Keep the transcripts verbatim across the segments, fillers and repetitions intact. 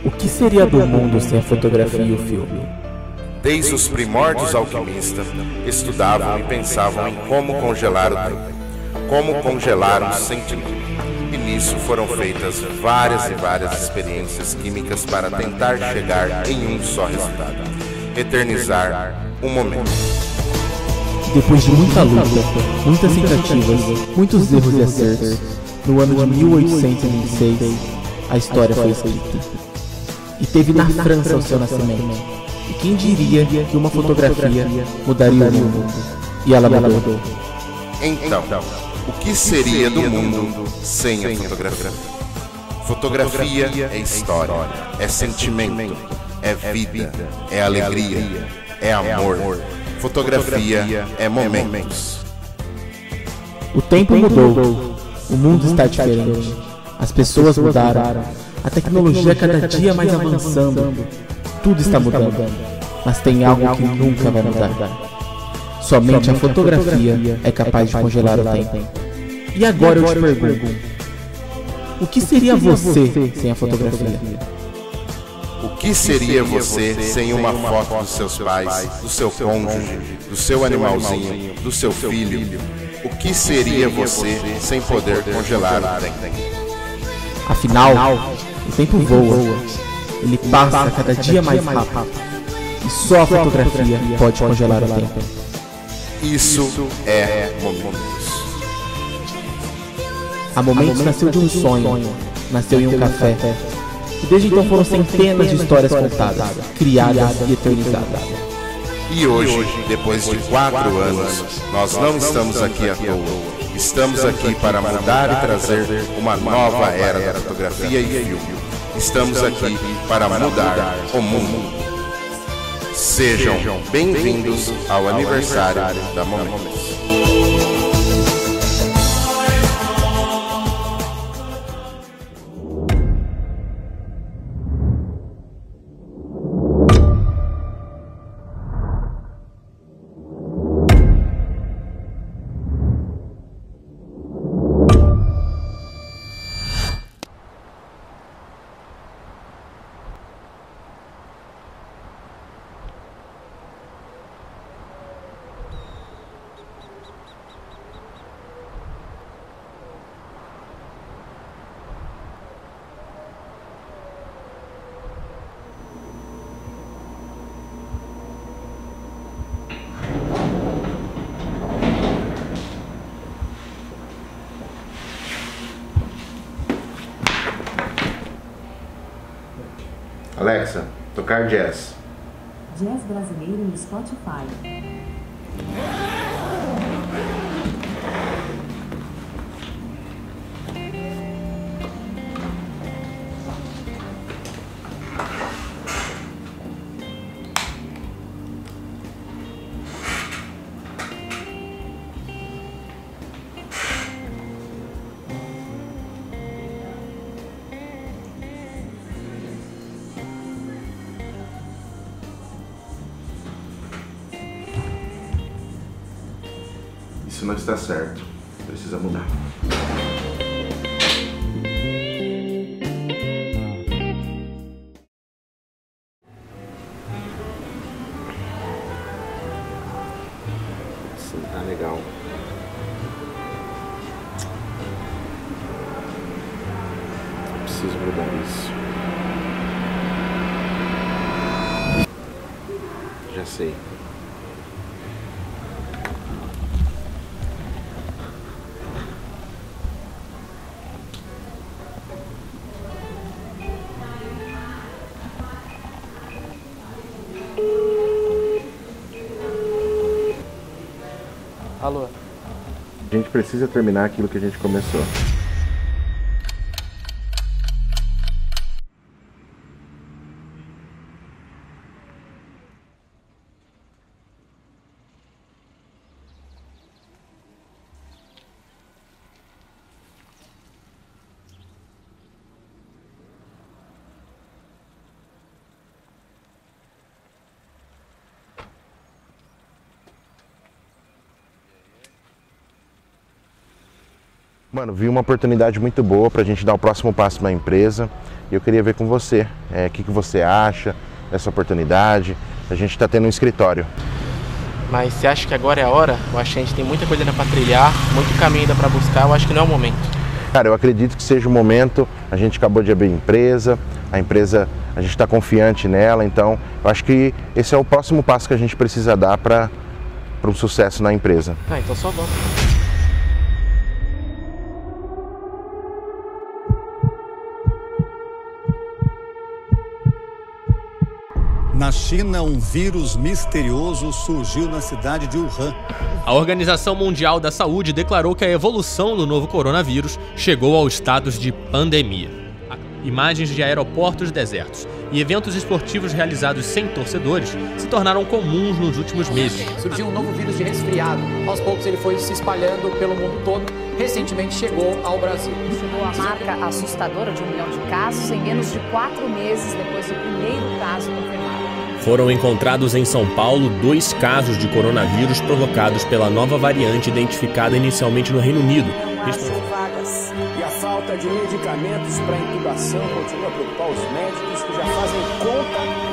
O que seria do mundo sem a fotografia e o filme? Desde os primórdios alquimistas, estudavam e pensavam em como congelar o tempo, como congelar um sentimento. E nisso foram feitas várias e várias experiências químicas para tentar chegar em um só resultado: eternizar um momento. Depois de muita luta, muitas tentativas, muitos erros e acertos, no ano de mil oitocentos e vinte e seis, a história foi escrita. E teve na França o seu nascimento. E quem diria que uma fotografia mudaria o mundo? E ela mudou. Então, o que seria do mundo sem a fotografia? Fotografia é história, é sentimento, é vida, é alegria, é amor. Fotografia é momentos. O tempo mudou, o mundo está diferente, as pessoas mudaram, a tecnologia cada dia mais avançando, tudo está mudando, mas tem algo que nunca vai mudar. Somente a fotografia é capaz de congelar o tempo. E agora eu te pergunto, o que seria você sem a fotografia? O que seria você sem uma foto dos seus pais, do seu cônjuge, do seu animalzinho, do seu filho? O que seria você sem poder congelar o tempo? Afinal, o tempo voa, ele passa cada dia mais rápido, e só a fotografia pode congelar o tempo. Isso é Momentos. A Momentos nasceu de um sonho, nasceu em um café, e desde então foram centenas de histórias contadas, criadas e eternizadas. E hoje, depois de quatro anos, nós não estamos aqui à toa. Estamos aqui para mudar e trazer uma nova era da fotografia e filme. Estamos aqui para mudar o mundo. Sejam bem-vindos ao aniversário da Momentos. Alexa, tocar jazz. Jazz brasileiro no Spotify. Isso não está certo. Precisa mudar. Sim, tá legal. Eu preciso mudar isso. Já sei. Alô? A gente precisa terminar aquilo que a gente começou. Mano, vi uma oportunidade muito boa pra gente dar o próximo passo na empresa. E eu queria ver com você, é, o que, que você acha dessa oportunidade. A gente está tendo um escritório. Mas você acha que agora é a hora? Eu acho que a gente tem muita coisa ainda para trilhar, muito caminho ainda para buscar, eu acho que não é o momento. Cara, eu acredito que seja o momento. A gente acabou de abrir empresa, a empresa, a gente está confiante nela, então eu acho que esse é o próximo passo que a gente precisa dar para para um sucesso na empresa. Ah, então só vamos. Na China, um vírus misterioso surgiu na cidade de Wuhan. A Organização Mundial da Saúde declarou que a evolução do novo coronavírus chegou aos status de pandemia. Imagens de aeroportos desertos e eventos esportivos realizados sem torcedores se tornaram comuns nos últimos meses. Surgiu um novo vírus de resfriado. Aos poucos ele foi se espalhando pelo mundo todo. Recentemente chegou ao Brasil. Chegou a marca assustadora de um milhão de casos em menos de quatro meses depois do primeiro caso confirmado. Foram encontrados em São Paulo dois casos de coronavírus provocados pela nova variante identificada inicialmente no Reino Unido. Vagas. E a falta de medicamentos para intubação continua a preocupar os médicos que já fazem conta.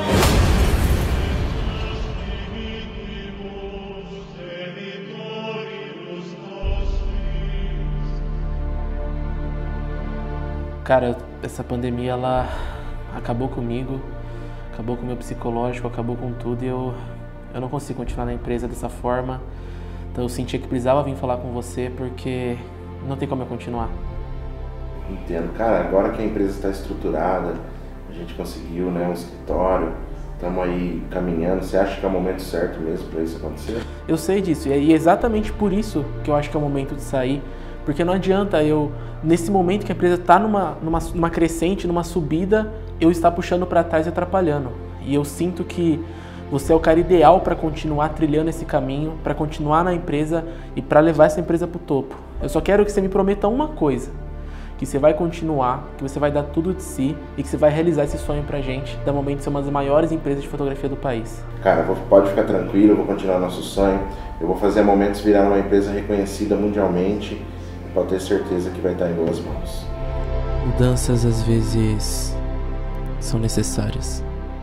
Cara, essa pandemia, ela acabou comigo, acabou com o meu psicológico, acabou com tudo e eu, eu não consigo continuar na empresa dessa forma. Então eu sentia que precisava vir falar com você porque não tem como eu continuar. Entendo. Cara, agora que a empresa está estruturada, a gente conseguiu, né, um escritório, estamos aí caminhando, você acha que é o momento certo mesmo para isso acontecer? Eu sei disso e é exatamente por isso que eu acho que é o momento de sair. Porque não adianta eu, nesse momento que a empresa está numa, numa, numa crescente, numa subida, eu estar puxando para trás e atrapalhando. E eu sinto que você é o cara ideal para continuar trilhando esse caminho, para continuar na empresa e para levar essa empresa para o topo. Eu só quero que você me prometa uma coisa, que você vai continuar, que você vai dar tudo de si e que você vai realizar esse sonho pra gente, da momento de ser uma das maiores empresas de fotografia do país. Cara, pode ficar tranquilo, eu vou continuar nosso sonho, eu vou fazer a Momentos virar uma empresa reconhecida mundialmente. Pode ter certeza que vai estar em boas mãos. Mudanças às vezes são necessárias.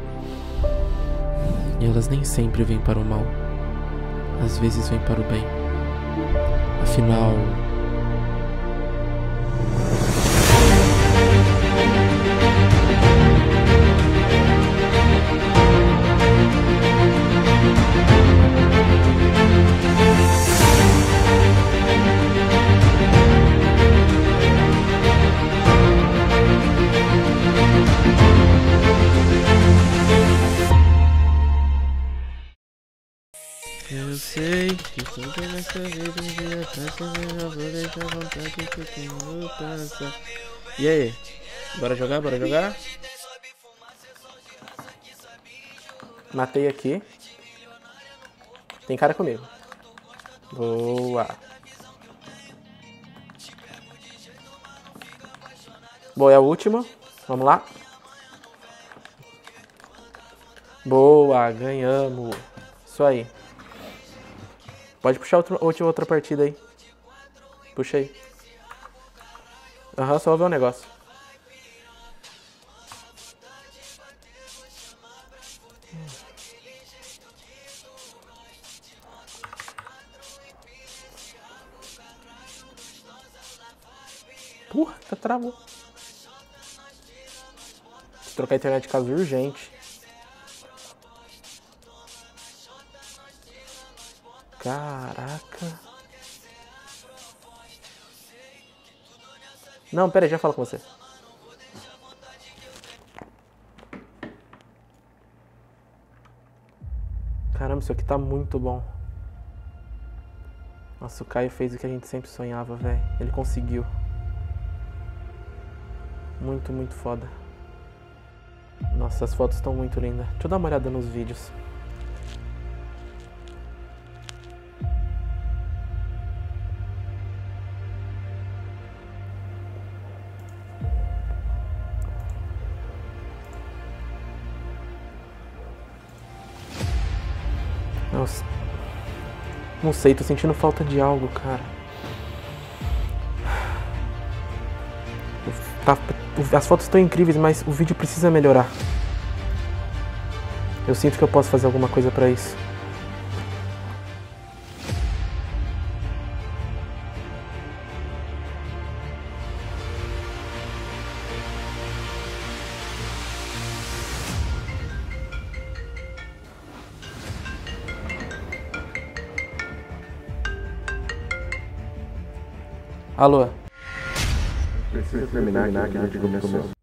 E elas nem sempre vêm para o mal. Às vezes vêm para o bem. Afinal... Eu sei que tudo nessa vida um dia passa, eu vou deixar a vontade que eu tenho passa. E aí? Bora jogar? Bora jogar? Matei aqui. Tem cara comigo. Boa. Boa, é a última. Vamos lá. Boa, ganhamos. Isso aí. Pode puxar outro, outra, outra partida aí. Puxa aí. Aham, uhum, só vou ver um negócio. Porra, tá travou. Preciso trocar a internet de casa urgente. Caraca. Não, pera aí, já falo com você. Caramba, isso aqui tá muito bom. Nossa, o Caio fez o que a gente sempre sonhava, velho. Ele conseguiu. Muito, muito foda. Nossa, as fotos estão muito lindas. Deixa eu dar uma olhada nos vídeos. Nossa. Não sei, tô sentindo falta de algo, cara. Eu As fotos estão incríveis, mas o vídeo precisa melhorar. Eu sinto que eu posso fazer alguma coisa pra isso. Alô? Precisa terminar aqui que a gente começou.